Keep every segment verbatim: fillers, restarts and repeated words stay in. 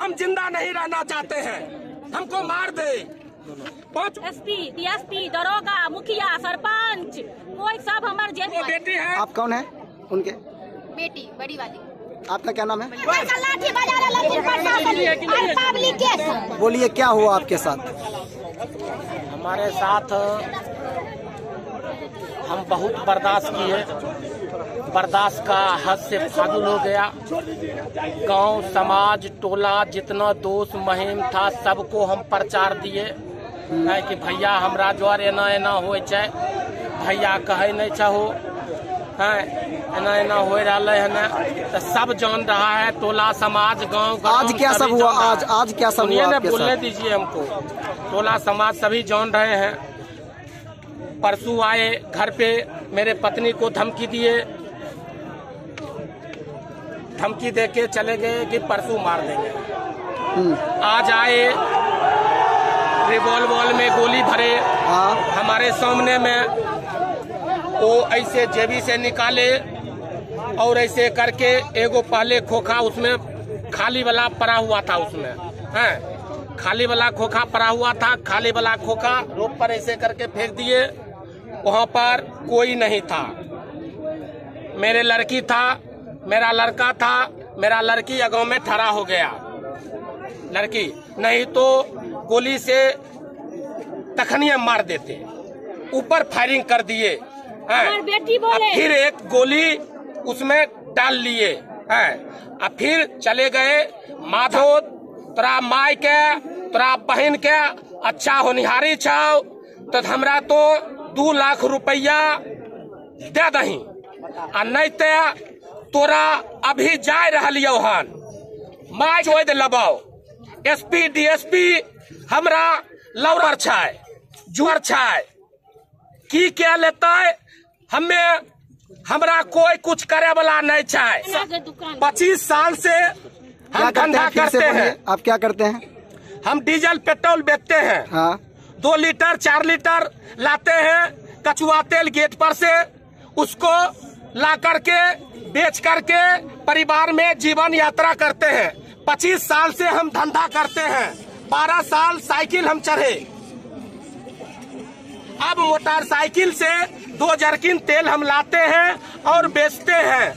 हम जिंदा नहीं रहना चाहते हैं, हमको मार दे। एसपी, डीएसपी, दरोगा, मुखिया, सरपंच, कोई सब हमारे जेब में बेटी है। आप कौन है? उनके बेटी बड़ी वाली। आपका क्या नाम है? लाठी बोलिए, क्या हुआ आपके साथ? हमारे साथ हम बहुत बर्दाश्त किए, बर्दाश्त का हद से फाजुल हो गया। गांव, समाज, टोला, जितना दोस्त महिम था सबको हम प्रचार दिए है कि भैया हमरा द्वार एना एना हो जाए, भैया कहे नहीं चाहो है एना एना हो रहा है, तो सब जान रहा है, टोला समाज गांव। आज क्या सब हुआ? आज आज क्या सब हुआ? बोलने दीजिए हमको। टोला समाज सभी जान रहे हैं। परसों आए घर पे, मेरे पत्नी को धमकी दिए, धमकी देके चले गए कि परसों मार देंगे। आज आए रिवॉल्वर में गोली भरे हमारे सामने में, वो ऐसे जेबी से निकाले और ऐसे करके एगो पहले खोखा उसमें खाली वाला पड़ा हुआ था, उसमें है खाली वाला खोखा पड़ा हुआ था, खाली वाला खोखा रोड पर ऐसे करके फेंक दिए। वहाँ पर कोई नहीं था, मेरे लड़की था, मेरा लड़का था, मेरा लड़की अगाव में ठहरा हो गया, लड़की नहीं तो गोली से तखनिया मार देते। ऊपर फायरिंग कर दिए हैं, बेटी बोले। फिर एक गोली उसमें डाल लिए हैं, अब फिर चले गए। माधो तोरा माई के तोरा बहन के अच्छा होनिहारी छाओ तो हमरा तो दू लाख रुपया दे दही, आ नहीं ते तोरा अभी जाय रहियो हन माय जोद लबाओ। एसपी डीएसपी हमरा लौर छाय जुआर छाय की क्या लेता है, हमें हमरा कोई कुछ करे वाला नहीं छाय। पच्चीस साल से हम धंधा करते हैं। आप क्या करते हैं? हम डीजल पेट्रोल बेचते हैं। हाँ। दो लीटर चार लीटर लाते हैं कचुआ तेल गेट पर से, उसको ला करके बेच करके परिवार में जीवन यात्रा करते हैं। पच्चीस साल से हम धंधा करते हैं, बारह साल साइकिल हम चढ़े, अब मोटरसाइकिल से दो जरकिन तेल हम लाते हैं और बेचते हैं।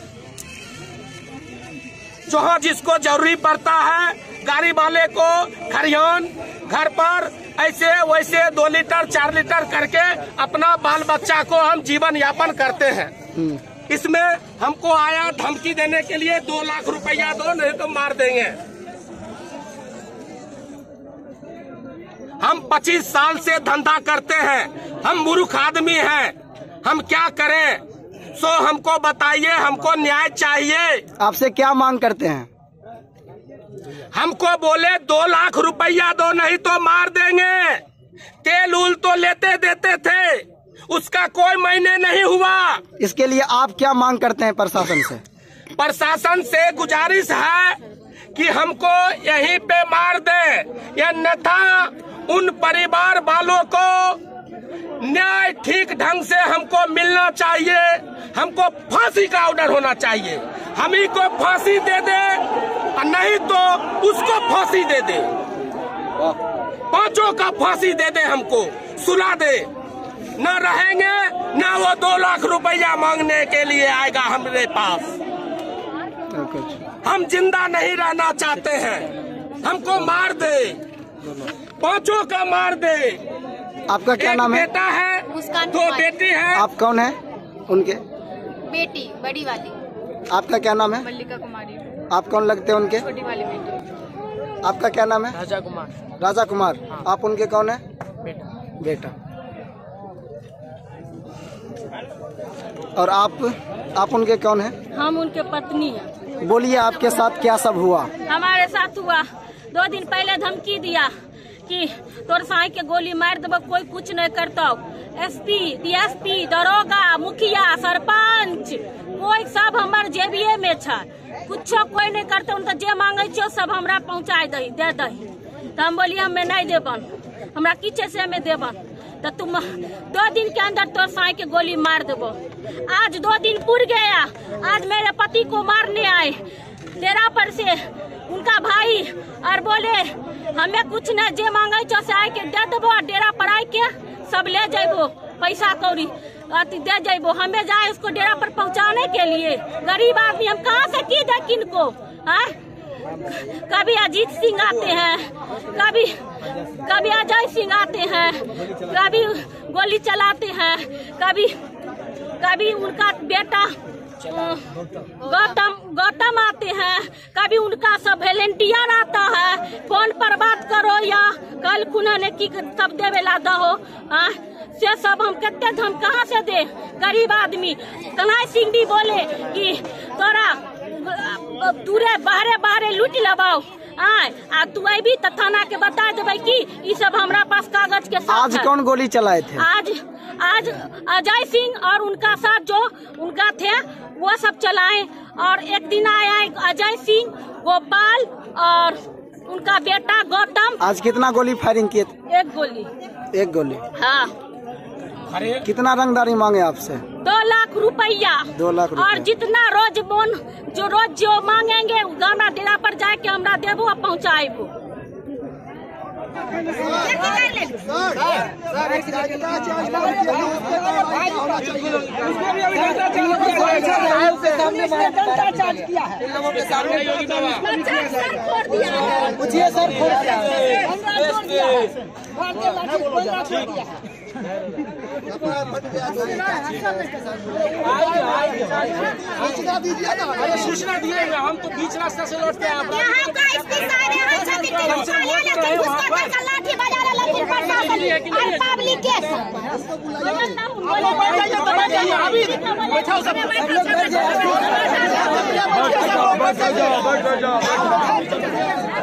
जहाँ जिसको जरूरी पड़ता है, गाड़ी वाले को खरियान घर पर ऐसे वैसे दो लीटर चार लीटर करके अपना बाल बच्चा को हम जीवन यापन करते हैं। इसमें हमको आया धमकी देने के लिए, दो लाख रुपया दो नहीं तो मार देंगे। हम पच्चीस साल से धंधा करते हैं, हम मूर्ख आदमी हैं, हम क्या करें? सो हमको बताइए, हमको न्याय चाहिए। आपसे क्या मांग करते हैं? हमको बोले दो लाख रुपया दो नहीं तो मार देंगे। तेल उल तो लेते देते थे, उसका कोई महीने नहीं हुआ। इसके लिए आप क्या मांग करते हैं प्रशासन से? प्रशासन से गुजारिश है कि हमको यहीं पे मार दे, या अन्यथा उन परिवार वालों को न्याय ठीक ढंग से हमको मिलना चाहिए। हमको फांसी का ऑर्डर होना चाहिए, हम ही को फांसी दे दे, नहीं तो उसको फांसी दे दे, पांचों का फांसी दे दे, हमको सुला दे। न रहेंगे न वो दो लाख रुपया मांगने के लिए आएगा हमारे पास। हम जिंदा नहीं रहना चाहते हैं, हमको मार दे, पांचों का मार दे। आपका क्या नाम है? बेटा है, दो बेटी है। आप कौन है? उनके बेटी बड़ी वाली। आपका क्या नाम है? मल्लिका कुमारी। आप कौन लगते हैं उनके? छोटी वाली बेटी। आपका क्या नाम है? राजा कुमार। राजा कुमार। हाँ। आप उनके कौन है? बेटा। बेटा। और आप आप उनके कौन है? हम उनके पत्नी हैं। बोलिए, आपके साथ क्या सब हुआ? हमारे साथ हुआ, दो दिन पहले धमकी दिया कि तोर साई के गोली मार देबो, कोई कुछ नहीं करता। एसपी डीएसपी दरोगा मुखिया सरपंच कोई सब हमारे जेबिये में छा, कुछो कोई नहीं करते। उन तो जे मांगे छो सब हमरा पहुँचा दही दे दही, तो हम बोलिए हमें नहीं देबन, हमरा किचे से हमें देबन, तो तुम दो दिन के अंदर तोर साई के गोली मार देबो। आज दो दिन पूर गया, आज मेरे पति को मारने आए डेरा पर से, उनका भाई और बोले हमें कुछ न जे मांगे चो से आए के दे देबो, डेरा पर आए के सब ले जाइबो, पैसा कौड़ी अति दे जाइबो। हमें जाए उसको डेरा पर पहुंचाने के लिए, गरीब आदमी हम कहाँ से की दे किनको। है कभी अजीत सिंह आते हैं, कभी कभी अजय सिंह आते हैं, कभी गोली चलाते हैं, कभी कभी उनका बेटा गौतम गौतम आते हैं, कभी उनका सब वॉलेंटियर आता है, फोन पर बात करो या कल खुना की सब देवे ला दो से सब हम कहते हम कहाँ से दे। गरीब आदमी कन्हैया सिंह भी बोले कि तोरा तुरे बाहरे बाहरे लूट लबाओ आ तू भी तो थाना के बता देवे कि ये सब हमरा पास कागज के साथ। आज कौन गोली चलाए थे? आज आज अजय सिंह और उनका साथ जो उनका थे वो सब चलाए। और एक दिन आया अजय सिंह, गोपाल और उनका बेटा गौतम। आज कितना गोली फायरिंग किए थे? एक गोली। एक गोली। हाँ। कितना रंगदारी मांगे आपसे? दो लाख रुपया। दो लाख रुपया। और जितना रोज बोन जो रोज जो मांगेंगे गाना डेरा पर जाके हमरा देबो और पहुँचाएबो। पूछिए सर, सूचना दिएगा, हम तो बीच रास्ता से लौट के आए।